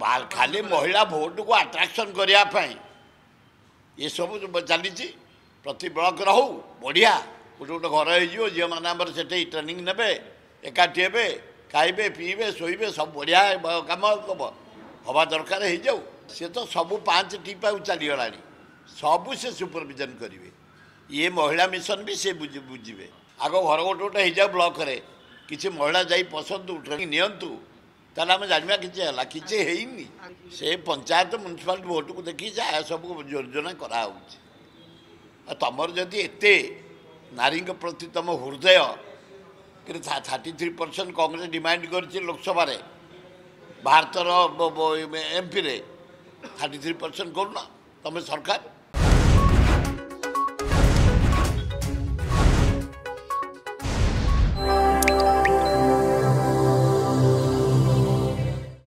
खाली महिला भोट को आट्राक्शन करने ये सब चली प्रति ब्लक रहू बढ़िया गोटे गोटे घर हो झील मैंने से ट्रेनिंग ने एकाठी हे खाइबे पीबे शोबे सब बढ़िया कम हवा दरकार हो जाऊ सी तो सब 5 टीपा चलीगला सबू से सुपरविजन करेंगे ये महिला मिशन भी से बुझे आग घर गोटे गोटे हो जाऊ ब्लॉक रे किसी महिला जा पसंद ट्रेनिंग नियंतु ताला आम जानवा किसी है से पंचायत म्यूनिसिपालिटी भोट को देखिए जहाँ सब योजना कराऊ तुमर जदि एते नारी प्रति तुम हृदय 33% कांग्रेस डिमांड कर लोकसभा भारतर एमपी रे 33% करूना तुम सरकार